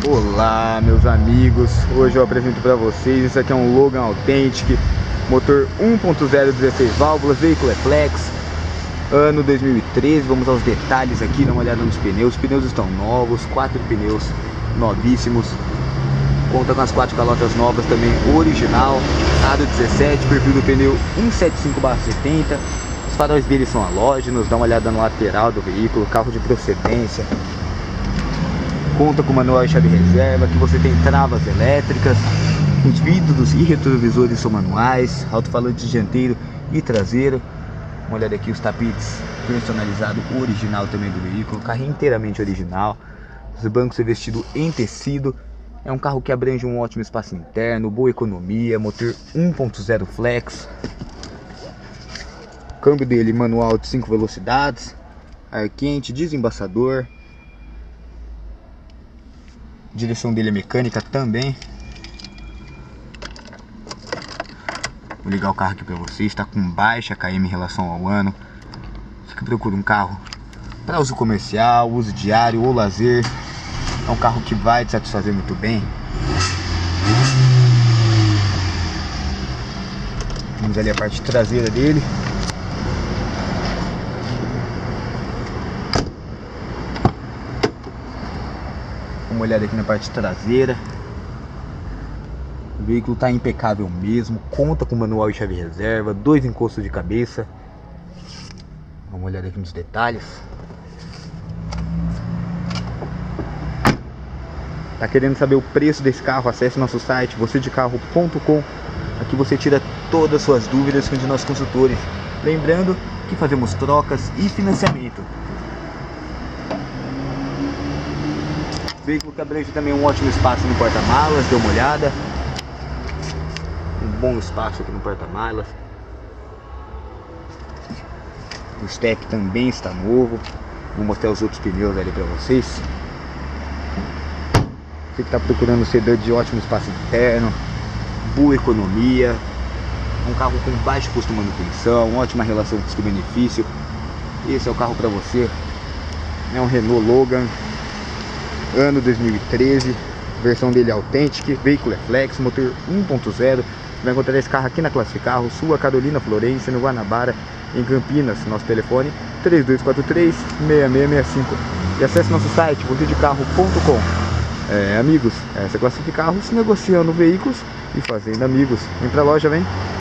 Olá meus amigos, hoje eu apresento para vocês, esse aqui é um Logan Authentic, motor 1.0 16 válvulas, veículo é flex, ano 2013, vamos aos detalhes aqui, dá uma olhada nos pneus, os pneus estão novos, 4 pneus novíssimos, conta com as 4 calotas novas também, original, aro 17, perfil do pneu 175/70, os faróis dele são halógenos, dá uma olhada no lateral do veículo, carro de procedência. Conta com manual e chave reserva, que você tem travas elétricas, os vidros e retrovisores são manuais, alto-falante dianteiro e traseiro. Uma olhada aqui, os tapetes personalizados, original também do veículo, carro inteiramente original, os bancos revestidos em tecido. É um carro que abrange um ótimo espaço interno, boa economia, motor 1.0 flex. O câmbio dele manual de 5 velocidades, ar quente, desembaçador. Direção dele é mecânica também. Vou ligar o carro aqui para vocês. Está com baixa KM em relação ao ano. Você que procura um carro para uso comercial, uso diário ou lazer, é um carro que vai te satisfazer muito bem. Vamos ali a parte traseira dele. Uma olhada aqui na parte traseira. O veículo está impecável mesmo, conta com manual e chave reserva, 2 encostos de cabeça. Dá uma olhada aqui nos detalhes. Tá querendo saber o preço desse carro? Acesse nosso site vocêdecarro.com. Aqui você tira todas as suas dúvidas com os nossos consultores. Lembrando que fazemos trocas e financiamento. Veículo que abrange também um ótimo espaço no porta-malas, dê uma olhada. Um bom espaço aqui no porta-malas. O step também está novo. Vou mostrar os outros pneus ali para vocês. Você que está procurando um sedã de ótimo espaço interno, boa economia, um carro com baixo custo de manutenção, ótima relação custo-benefício, esse é o carro para você. É um Renault Logan, ano 2013, versão dele é Authentic, veículo é flex, motor 1.0. Vai encontrar esse carro aqui na Classificarro, Sua Carolina Florência, no Guanabara, em Campinas. Nosso telefone 3243-6665 e acesse nosso site vocêdecarro.com. Amigos, essa é Classificarro, se negociando veículos e fazendo amigos. Vem pra loja, vem!